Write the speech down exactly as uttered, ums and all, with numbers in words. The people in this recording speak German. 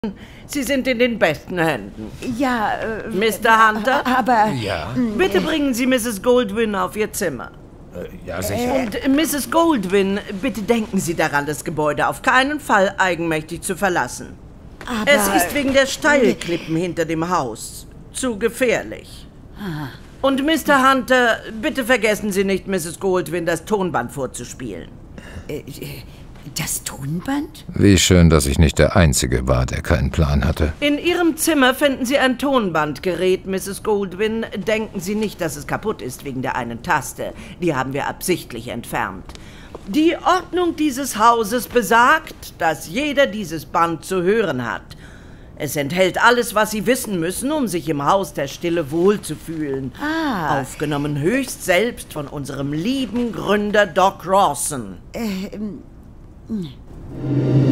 Sie sind in den besten Händen. Ja, äh, Mister Hunter? Aber... Ja, Bitte bringen Sie Misses Goldwyn auf Ihr Zimmer. äh, ja sicher. Und Misses Goldwyn, bitte denken Sie daran, das Gebäude auf keinen Fall eigenmächtig zu verlassen. aber Es ist wegen der Steilklippen hinter dem Haus zu gefährlich. Und Mister Hunter, bitte vergessen Sie nicht, Misses Goldwyn das Tonband vorzuspielen. Äh, das Tonband? Wie schön, dass ich nicht der Einzige war, der keinen Plan hatte. In Ihrem Zimmer finden Sie ein Tonbandgerät, Misses Goldwyn. Denken Sie nicht, dass es kaputt ist wegen der einen Taste. Die haben wir absichtlich entfernt. Die Ordnung dieses Hauses besagt, dass jeder dieses Band zu hören hat. Es enthält alles, was Sie wissen müssen, um sich im Haus der Stille wohlzufühlen. Ah. Aufgenommen höchst selbst von unserem lieben Gründer Doc Rawson. Äh,